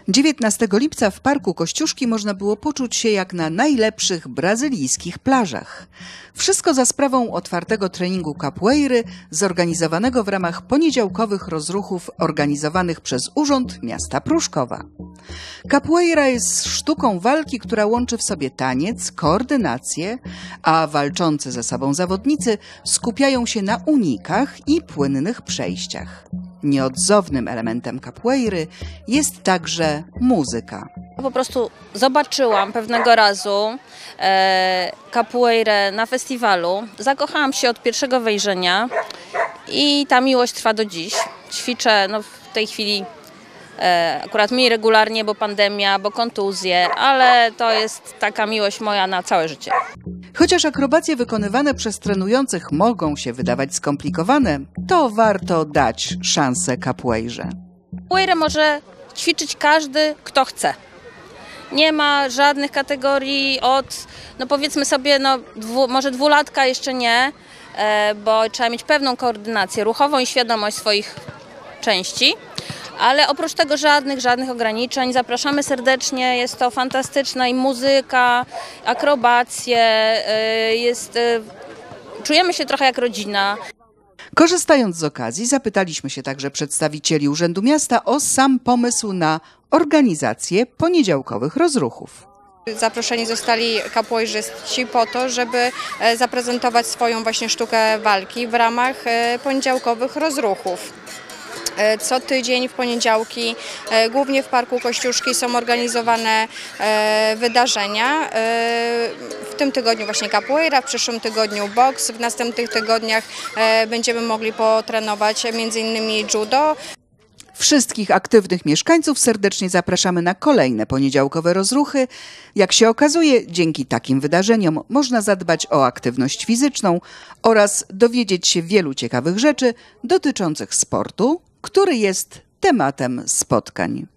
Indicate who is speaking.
Speaker 1: 19 lipca w Parku Kościuszki można było poczuć się jak na najlepszych brazylijskich plażach. Wszystko za sprawą otwartego treningu capoeiry zorganizowanego w ramach poniedziałkowych rozruchów organizowanych przez Urząd Miasta Pruszkowa. Capoeira jest sztuką walki, która łączy w sobie taniec, koordynację, a walczący ze sobą zawodnicy skupiają się na unikach i płynnych przejściach. Nieodzownym elementem capoeiry jest także muzyka.
Speaker 2: Po prostu zobaczyłam pewnego razu capoeirę na festiwalu. Zakochałam się od pierwszego wejrzenia i ta miłość trwa do dziś. Ćwiczę w tej chwili akurat mniej regularnie, bo pandemia, bo kontuzje, ale to jest taka miłość moja na całe życie.
Speaker 1: Chociaż akrobacje wykonywane przez trenujących mogą się wydawać skomplikowane, to warto dać szansę capoeirze.
Speaker 2: Capoeirę może ćwiczyć każdy, kto chce. Nie ma żadnych kategorii od, powiedzmy sobie, może dwulatka jeszcze nie, bo trzeba mieć pewną koordynację ruchową i świadomość swoich części. Ale oprócz tego żadnych ograniczeń. Zapraszamy serdecznie, jest to fantastyczne i muzyka, akrobacje, czujemy się trochę jak rodzina.
Speaker 1: Korzystając z okazji, zapytaliśmy się także przedstawicieli Urzędu Miasta o sam pomysł na organizację poniedziałkowych rozruchów.
Speaker 3: Zaproszeni zostali capoeirzyści po to, żeby zaprezentować swoją właśnie sztukę walki w ramach poniedziałkowych rozruchów. Co tydzień w poniedziałki, głównie w Parku Kościuszki, są organizowane wydarzenia. W tym tygodniu właśnie capoeira, w przyszłym tygodniu boks, w następnych tygodniach będziemy mogli potrenować m.in. judo.
Speaker 1: Wszystkich aktywnych mieszkańców serdecznie zapraszamy na kolejne poniedziałkowe rozruchy. Jak się okazuje, dzięki takim wydarzeniom można zadbać o aktywność fizyczną oraz dowiedzieć się wielu ciekawych rzeczy dotyczących sportu, który jest tematem spotkań.